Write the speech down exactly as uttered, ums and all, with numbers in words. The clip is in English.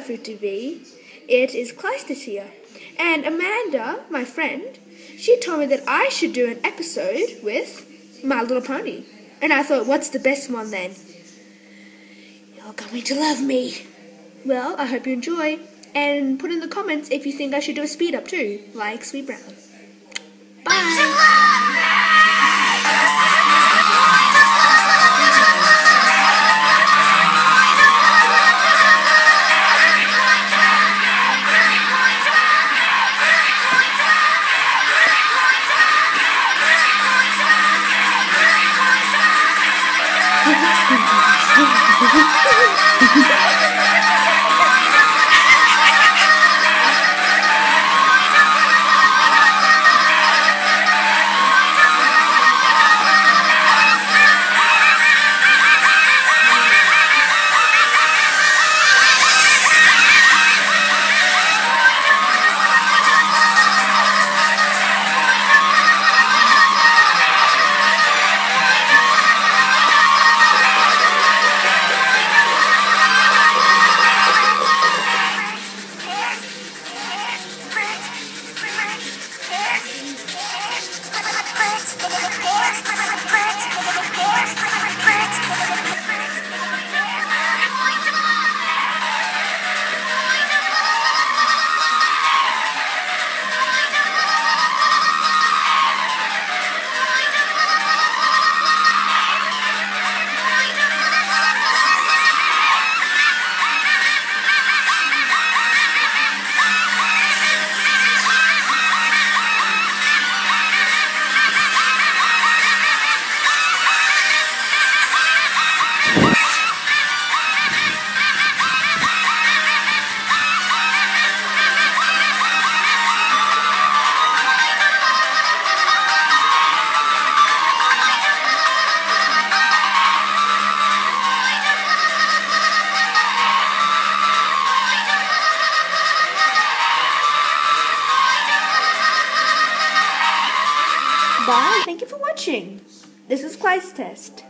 for it to be. It is Cleistus here. And Amanda, my friend, she told me that I should do an episode with My Little Pony. And I thought, what's the best one then? You're going to love me. Well, I hope you enjoy. And put in the comments if you think I should do a speed up too, like Sweet Brown. Bye! Bye. Thank you for watching. This is Cleistus.